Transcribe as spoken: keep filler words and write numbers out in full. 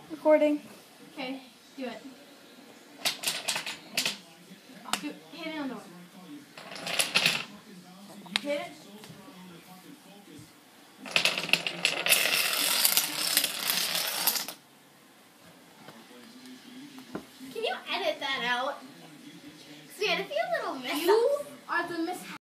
Recording. Okay, do it. Do it. Hit it on the door. Hit it. Can you edit that out? Because we had a few little mishaps. You are the mishap.